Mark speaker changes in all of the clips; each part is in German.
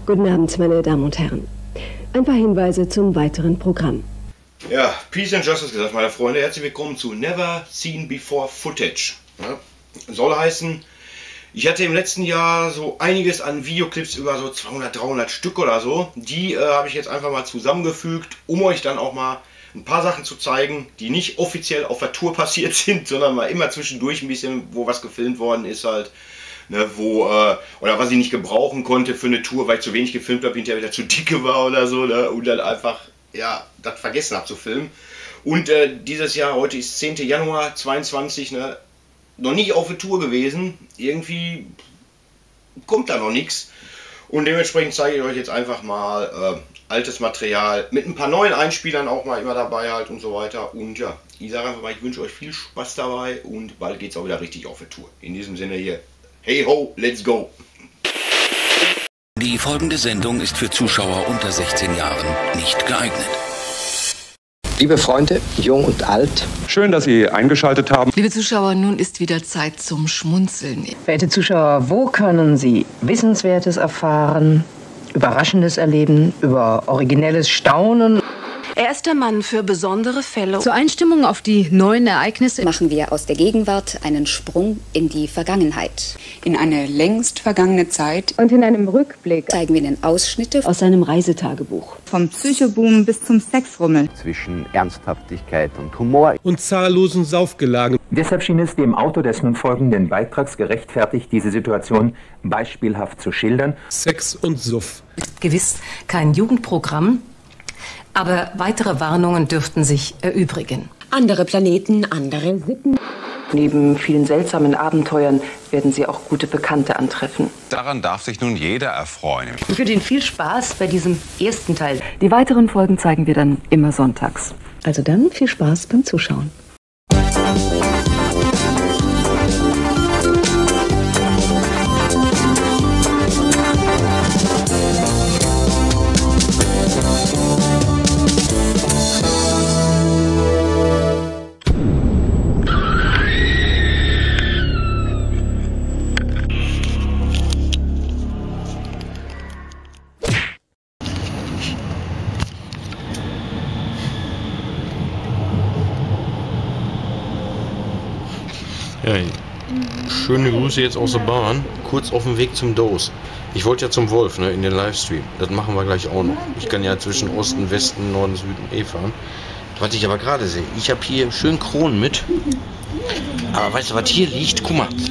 Speaker 1: Guten Abend, meine Damen und Herren. Ein paar Hinweise zum weiteren Programm.
Speaker 2: Ja, Peace and Justice gesagt, meine Freunde. Herzlich willkommen zu Never Seen Before Footage. Ja, soll heißen, ich hatte im letzten Jahr so einiges an Videoclips, über so 200, 300 Stück oder so. Die habe ich jetzt einfach mal zusammengefügt, um euch dann auch mal ein paar Sachen zu zeigen, die nicht offiziell auf der Tour passiert sind, sondern mal immer zwischendurch ein bisschen, wo was gefilmt worden ist halt. Ne, oder was ich nicht gebrauchen konnte für eine Tour, weil ich zu wenig gefilmt habe, hinterher wieder zu dicke war oder so, ne, und dann einfach, ja, das vergessen habe zu filmen. Und dieses Jahr, heute ist 10. Januar 22, ne, noch nie auf der Tour gewesen, irgendwie kommt da noch nichts. Und dementsprechend zeige ich euch jetzt einfach mal altes Material mit ein paar neuen Einspielern auch mal immer dabei halt und so weiter. Und ja, ich sage einfach mal, ich wünsche euch viel Spaß dabei und bald geht es auch wieder richtig auf der Tour. In diesem Sinne hier. Hey ho, let's go!
Speaker 3: Die folgende Sendung ist für Zuschauer unter 16 Jahren nicht geeignet.
Speaker 4: Liebe Freunde, jung und alt.
Speaker 5: Schön, dass Sie eingeschaltet haben.
Speaker 6: Liebe Zuschauer, nun ist wieder Zeit zum Schmunzeln.
Speaker 4: Verehrte Zuschauer, wo können Sie Wissenswertes erfahren, Überraschendes erleben, über originelles Staunen?
Speaker 6: Er ist der Mann für besondere Fälle.
Speaker 7: Zur Einstimmung auf die neuen Ereignisse
Speaker 8: machen wir aus der Gegenwart einen Sprung in die Vergangenheit.
Speaker 9: In eine längst vergangene Zeit.
Speaker 7: Und in einem Rückblick
Speaker 8: zeigen wir Ihnen Ausschnitte
Speaker 1: aus seinem Reisetagebuch.
Speaker 7: Vom Psychoboom bis zum Sexrummel.
Speaker 10: Zwischen Ernsthaftigkeit und Humor.
Speaker 11: Und zahllosen Saufgelagen.
Speaker 12: Deshalb schien es dem Autor des nun folgenden Beitrags gerechtfertigt, diese Situation beispielhaft zu schildern.
Speaker 11: Sex und Suff.
Speaker 13: Ist gewiss kein Jugendprogramm. Aber weitere Warnungen dürften sich erübrigen.
Speaker 1: Andere Planeten, andere Sitten.
Speaker 4: Neben vielen seltsamen Abenteuern werden Sie auch gute Bekannte antreffen.
Speaker 14: Daran darf sich nun jeder erfreuen.
Speaker 13: Ich wünsche Ihnen viel Spaß bei diesem ersten Teil.
Speaker 1: Die weiteren Folgen zeigen wir dann immer sonntags. Also dann viel Spaß beim Zuschauen.
Speaker 2: Ja, schöne Grüße jetzt aus der Bahn, kurz auf dem Weg zum Dose. Ich wollte ja zum Wolf, ne, in den Livestream. Das machen wir gleich auch noch. Ich kann ja zwischen Osten, Westen, Norden, Süden fahren. Was ich aber gerade sehe, ich habe hier schön Kronen mit. Aber weißt du, was hier liegt? Guck mal.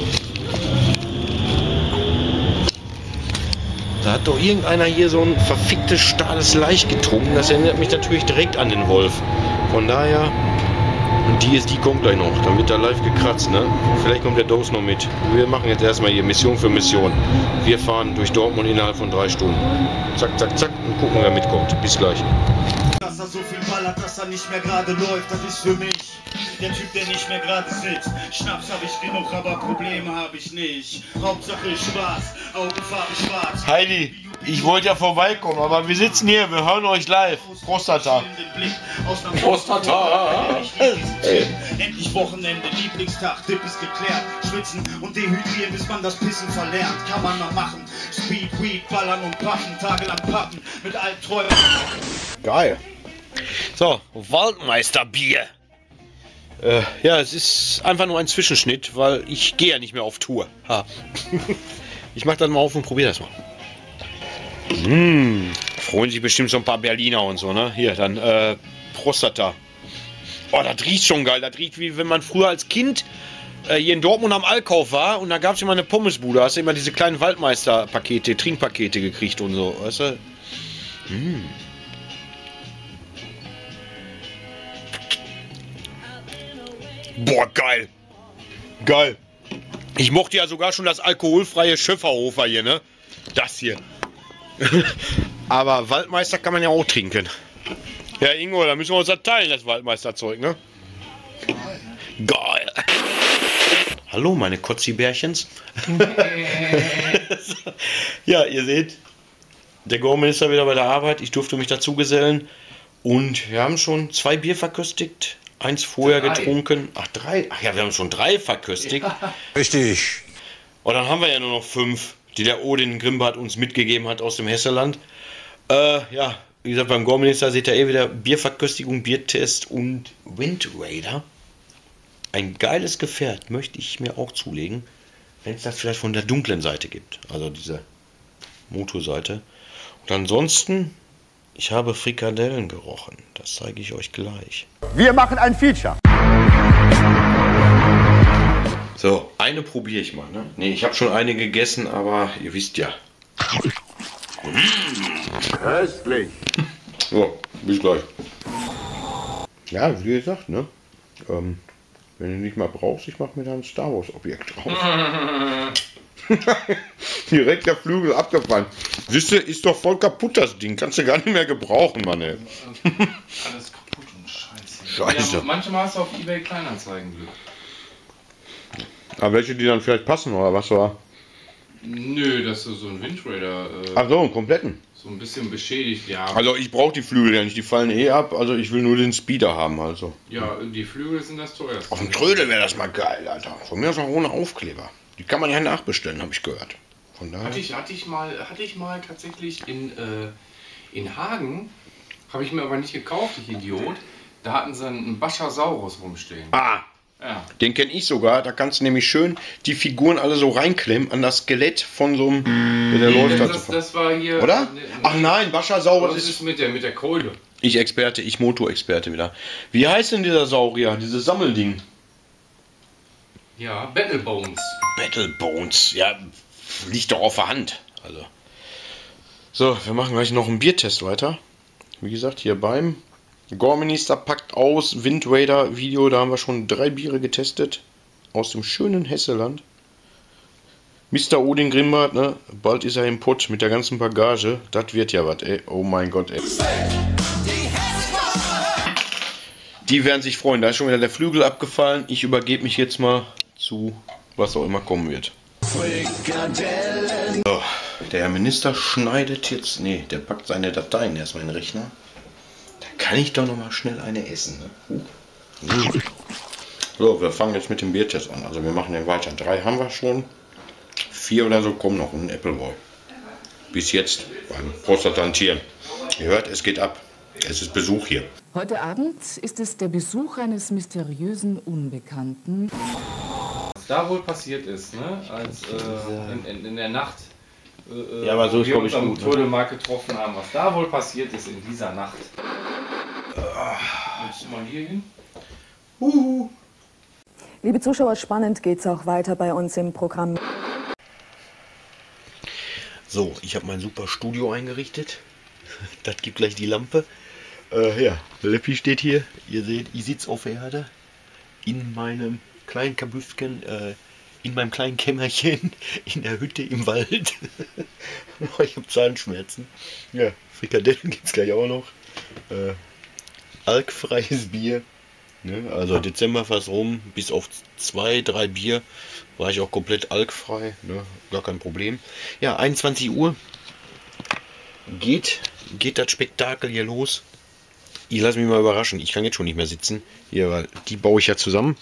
Speaker 2: Da hat doch irgendeiner hier so ein verficktes stahles Leicht getrunken. Das erinnert mich natürlich direkt an den Wolf. Von daher... Und die kommt gleich noch, dann wird da live gekratzt, ne? Vielleicht kommt der Dose noch mit. Wir machen jetzt erstmal hier Mission für Mission. Wir fahren durch Dortmund innerhalb von 3 Stunden. Zack, zack, zack und gucken, wer mitkommt. Bis gleich.
Speaker 15: Dass er so viel ballert, dass er nicht mehr gerade läuft, das ist für mich der Typ, der nicht mehr gerade sitzt. Schnaps habe ich genug, aber Probleme habe ich nicht. Hauptsache Spaß, Augenfarbe schwarz.
Speaker 2: Heidi, ich wollte ja vorbeikommen, aber wir sitzen hier, wir hören euch live. Prostata. Prostata.
Speaker 15: Endlich Wochenende, Lieblingstag, Tipp ist geklärt. Schwitzen und dehydrieren, bis man das Pissen verlernt. Kann man mal machen. Speed, Weed, ballern und paffen, tagelang pappen mit Albträumen.
Speaker 2: Geil. So, Waldmeisterbier. Ja, es ist einfach nur ein Zwischenschnitt, weil ich gehe ja nicht mehr auf Tour. Ha. Ich mach das mal auf und probiere das mal. Freuen sich bestimmt so ein paar Berliner und so, ne? Hier, dann Prostata. Oh, das riecht schon geil. Das riecht wie wenn man früher als Kind hier in Dortmund am Allkauf war und da gab es immer eine Pommesbude. Da hast du immer diese kleinen Waldmeister-Pakete, Trinkpakete gekriegt und so, weißt du? Boah, geil. Geil. Ich mochte ja sogar schon das alkoholfreie Schöfferhofer hier, ne? Das hier. Aber Waldmeister kann man ja auch trinken. Ja, Ingo, da müssen wir uns das teilen, das Waldmeisterzeug, ne? Geil. Hallo, meine Kotzi-Bärchens. Ja, ihr seht, der Gorman ist da wieder bei der Arbeit. Ich durfte mich dazu gesellen. Und wir haben schon 2 Bier verköstigt. 1 vorher getrunken. Ach, 3. Ach ja, wir haben schon 3 verköstigt.
Speaker 14: Ja. Richtig.
Speaker 2: Und dann haben wir ja nur noch 5. die der Odin Grimbart uns mitgegeben hat aus dem Hesseland. Ja, wie gesagt, beim Gorminister seht ihr wieder Bierverköstigung, Biertest und Wind Raider. Ein geiles Gefährt möchte ich mir auch zulegen, wenn es das vielleicht von der dunklen Seite gibt, also diese Motorseite. Und ansonsten, ich habe Frikadellen gerochen, das zeige ich euch gleich.
Speaker 16: Wir machen ein Feature.
Speaker 2: So, eine probiere ich mal. Ne? Ne, ich habe schon eine gegessen, aber ihr wisst ja.
Speaker 16: Köstlich.
Speaker 2: So, bis gleich. Ja, wie gesagt, ne? Wenn du nicht mal brauchst, ich mache mir da ein Star Wars Objekt drauf. Direkt der Flügel abgefallen. Siehst du, ist doch voll kaputt das Ding. Kannst du gar nicht mehr gebrauchen, Mann, ey.
Speaker 17: Alles kaputt und scheiße.
Speaker 2: Scheiße.
Speaker 17: Ja, manchmal hast du auf eBay Kleinanzeigen Glück.
Speaker 2: Aber welche, die dann vielleicht passen, oder was war?
Speaker 17: Nö, das ist so ein Wind Raider.
Speaker 2: Ach so, einen kompletten.
Speaker 17: So ein bisschen beschädigt, ja.
Speaker 2: Also ich brauche die Flügel ja nicht, die fallen eh ab. Also ich will nur den Speeder haben, also.
Speaker 17: Ja, die Flügel sind das teuerste.
Speaker 2: Auf dem Trödel wäre das mal geil, Alter. Von mir aus auch ohne Aufkleber. Die kann man ja nachbestellen, habe ich gehört. Von daher.
Speaker 17: Hatte ich mal tatsächlich in Hagen, habe ich mir aber nicht gekauft, ich Idiot. Da hatten sie einen Baschasaurus rumstehen.
Speaker 2: Ah! Ja. Den kenne ich sogar, da kannst du nämlich schön die Figuren alle so reinklemmen an das Skelett von so einem. Der läuft
Speaker 17: das war hier.
Speaker 2: Oder? Ach nein, Baschasaurus
Speaker 17: ist mit der Keule.
Speaker 2: Ich Moto-Experte wieder. Wie heißt denn dieser Saurier, dieses Sammelding?
Speaker 17: Ja, Battlebones.
Speaker 2: Battlebones, ja, liegt doch auf der Hand. Also. So, wir machen gleich noch einen Biertest weiter. Wie gesagt, hier beim Gorminister packt aus, Wind Raider Video, da haben wir schon 3 Biere getestet. Aus dem schönen Hesseland. Mr. Odin Grimbart, ne? Bald ist er im Pott mit der ganzen Bagage. Das wird ja was, ey. Oh mein Gott, ey. Die werden sich freuen. Da ist schon wieder der Flügel abgefallen. Ich übergebe mich jetzt mal zu was auch immer kommen wird. So, der Herr Minister schneidet jetzt. Ne, der packt seine Dateien erstmal in den Rechner. Da kann ich doch noch mal schnell eine essen. Ne? So, wir fangen jetzt mit dem Biertest an. Also wir machen den weiter. 3 haben wir schon. 4 oder so kommen noch ein Appleboy. Bis jetzt beim Prostatantieren. Ihr hört, es geht ab. Es ist Besuch hier.
Speaker 18: Heute Abend ist es der Besuch eines mysteriösen Unbekannten.
Speaker 17: Was da wohl passiert ist, ne? Als in der Nacht
Speaker 2: ja, aber so ist,
Speaker 17: wir uns
Speaker 2: ich,
Speaker 17: am
Speaker 2: gut,
Speaker 17: Trödelmarkt getroffen haben, was da wohl passiert ist in dieser Nacht. Willst du mal hier hin?
Speaker 19: Liebe Zuschauer, spannend geht's auch weiter bei uns im Programm.
Speaker 2: So, ich habe mein super Studio eingerichtet. Das gibt gleich die Lampe. Ja, Leppi steht hier. Ihr seht, ich sitze auf der Erde. In meinem kleinen Kabüffchen, in meinem kleinen Kämmerchen, in der Hütte im Wald. Ich habe Zahnschmerzen. Ja, Frikadellen gibt es gleich auch noch. Alkfreies Bier. Ne? Also Dezember fast rum, bis auf 2, 3 Bier war ich auch komplett alkfrei. Ne? Gar kein Problem. Ja, 21 Uhr geht das Spektakel hier los. Ich lasse mich mal überraschen. Ich kann jetzt schon nicht mehr sitzen. Hier, weil die baue ich ja zusammen.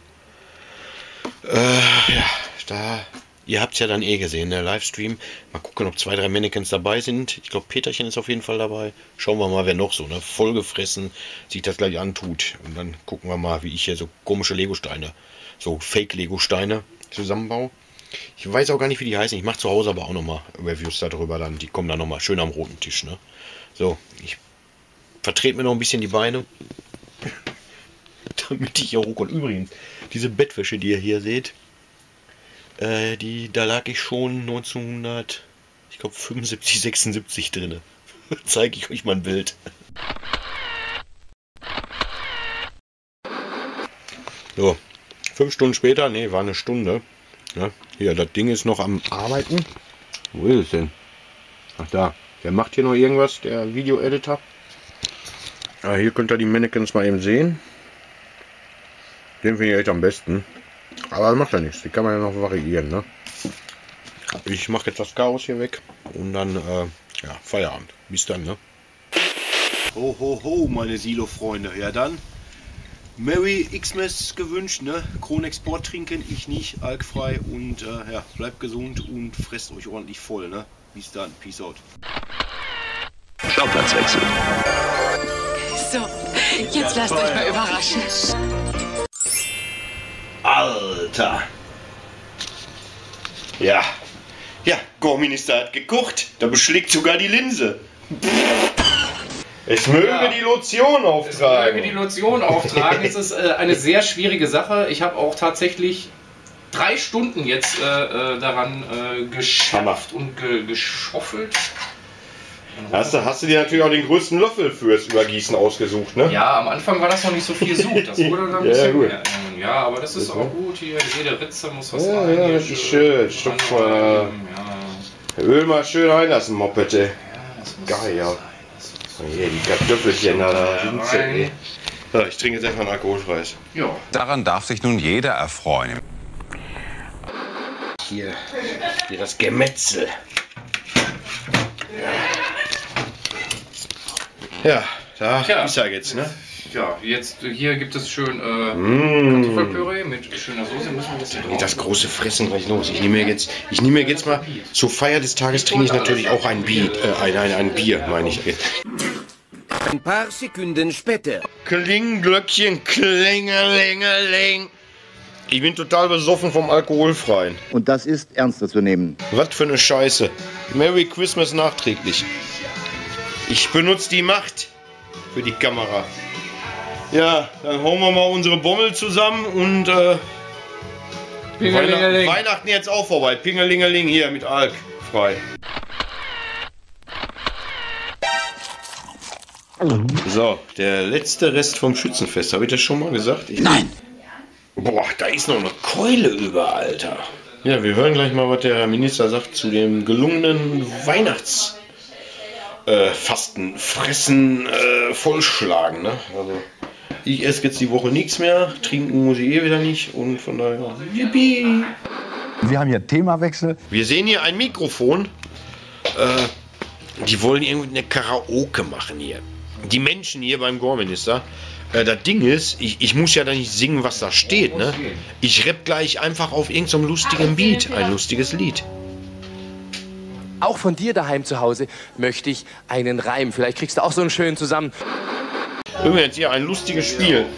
Speaker 2: Ja, ihr habt es ja dann eh gesehen, der Livestream. Mal gucken, ob 2, 3 Mannequins dabei sind. Ich glaube, Peterchen ist auf jeden Fall dabei. Schauen wir mal, wer noch so, ne, vollgefressen sich das gleich antut. Und dann gucken wir mal, wie ich hier so komische Lego-Steine, so Fake-Lego-Steine zusammenbaue. Ich weiß auch gar nicht, wie die heißen. Ich mache zu Hause aber auch nochmal Reviews darüber. Dann, die kommen dann nochmal schön am roten Tisch. Ne? So, ich vertrete mir noch ein bisschen die Beine, damit ich hier hochkomme. Übrigens, diese Bettwäsche, die ihr hier seht, da lag ich schon 1975, 76 drin. Zeige ich euch mal ein Bild. So, 5 Stunden später, ne, war eine Stunde. Ja, hier, das Ding ist noch am Arbeiten. Wo ist es denn? Ach da, der macht hier noch irgendwas, der Video-Editor. Ah, hier könnt ihr die Mannequins mal eben sehen. Den finde ich echt am besten. Aber das macht ja nichts, die kann man ja noch variieren. Ne? Ich mache jetzt das Chaos hier weg und dann, ja, Feierabend. Bis dann, ne? Ho, ho, ho, meine Silo-Freunde. Ja dann, Merry Xmas gewünscht, ne? Kronexport trinken, ich nicht, alkfrei und ja, bleibt gesund und fresst euch ordentlich voll, ne? Bis dann, peace out.
Speaker 3: Schauplatzwechsel.
Speaker 6: So, jetzt lasst euch mal überraschen.
Speaker 2: Alter! Ja, Gorminister hat gekocht, da beschlägt sogar die Linse. Es möge die Lotion auftragen.
Speaker 17: Es ist eine sehr schwierige Sache. Ich habe auch tatsächlich 3 Stunden jetzt daran geschafft und geschoffelt.
Speaker 2: Hast du dir natürlich auch den größten Löffel fürs Übergießen ausgesucht, ne?
Speaker 17: Ja, am Anfang war das noch nicht so viel Sud. Das wurde dann ein bisschen mehr. Ja, aber das ist auch gut hier. Jede Ritze muss was rein.
Speaker 2: Ja, das ist schön. Stopf mal. Öl mal schön reinlassen, Moped, ey. Geil, ja. Hier, die Kartoffelchen da sind. So, ich trinke jetzt einfach ein alkoholfreies.
Speaker 14: Ja. Daran darf sich nun jeder erfreuen.
Speaker 2: Hier das Gemetzel. Ja, da ist er jetzt, ne?
Speaker 17: Ja, jetzt hier gibt es schön Kartoffelpüree mit schöner Soße.
Speaker 2: Das große Fressen gleich los. Ich nehme mir jetzt mal, zur Feier des Tages trinke ich natürlich auch ein Bier, meine ich.
Speaker 3: Ein paar Sekunden später.
Speaker 2: Klingglöckchen, klingelingeling. Ich bin total besoffen vom Alkoholfreien.
Speaker 16: Und das ist ernster zu nehmen.
Speaker 2: Was für eine Scheiße. Merry Christmas nachträglich. Ich benutze die Macht für die Kamera. Ja, dann hauen wir mal unsere Bommel zusammen und Weihnachten jetzt auch vorbei. Pingelingeling hier mit Alk frei. So, der letzte Rest vom Schützenfest. Habe ich das schon mal gesagt? Nein! Boah, da ist noch eine Keule über, Alter. Ja, wir hören gleich mal, was der Minister sagt zu dem gelungenen Weihnachtsfasten, Fressen, Vollschlagen. Ne? Also, ich esse jetzt die Woche nichts mehr, trinken muss ich wieder nicht und von daher, yippie!
Speaker 16: Wir haben hier Themawechsel.
Speaker 2: Wir sehen hier ein Mikrofon. Die wollen irgendwie eine Karaoke machen hier. Die Menschen hier beim Gorminister. Das Ding ist, ich muss ja da nicht singen, was da steht, ne? Ich rapp gleich einfach auf irgendeinem lustigen Beat, ein lustiges Lied.
Speaker 20: Auch von dir daheim zu Hause möchte ich einen Reim. Vielleicht kriegst du auch so einen schönen zusammen.
Speaker 2: Übrigens hier ein lustiges Spiel.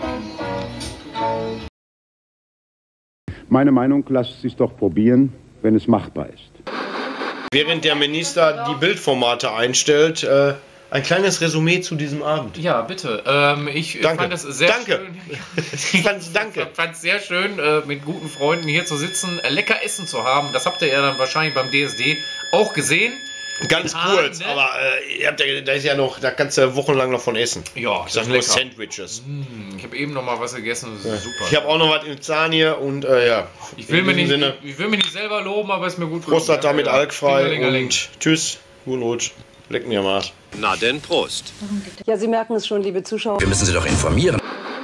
Speaker 21: Meine Meinung, lasst es sich doch probieren, wenn es machbar ist.
Speaker 2: Während der Minister die Bildformate einstellt, ein kleines Resümee zu diesem Abend.
Speaker 17: Ja, bitte. Ich fand es sehr schön. Ich fand es sehr schön, mit guten Freunden hier zu sitzen, lecker Essen zu haben. Das habt ihr ja dann wahrscheinlich beim DSD auch gesehen.
Speaker 2: Ganz kurz, aber da ist ja noch, da kannst du wochenlang noch von essen.
Speaker 17: Ja,
Speaker 2: ich sag nur Sandwiches.
Speaker 17: Ich habe eben noch mal was gegessen, das ist super.
Speaker 2: Ich habe auch noch was im Zahn hier und ja.
Speaker 17: Ich will mich nicht selber loben, aber es ist mir gut.
Speaker 2: Prost hat damit alkfrei und tschüss, guten Rutsch. Leck mir am Arsch.
Speaker 3: Na denn, Prost.
Speaker 19: Ja, Sie merken es schon, liebe Zuschauer.
Speaker 3: Wir müssen Sie doch informieren.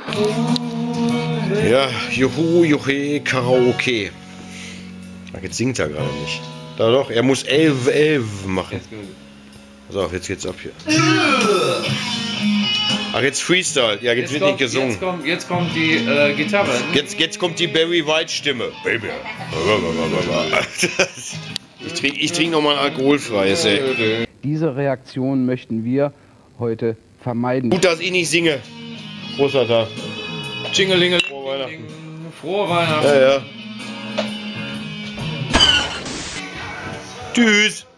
Speaker 2: Ja, juhu, Karaoke. Ach, jetzt singt er gerade nicht. Da doch, er muss 11 machen. So, jetzt geht's ab hier. Ach, jetzt Freestyle. Ja, jetzt wird nicht gesungen.
Speaker 17: Jetzt kommt die Gitarre.
Speaker 2: Jetzt kommt die Barry White Stimme. Baby. Ich trinke noch mal ein alkoholfreies, ey.
Speaker 22: Diese Reaktion möchten wir heute vermeiden.
Speaker 2: Gut, dass ich nicht singe. Prost, Alter.
Speaker 17: Jingelingeling.
Speaker 2: Frohe Weihnachten.
Speaker 17: Frohe Weihnachten.
Speaker 2: Ja. Tschüss.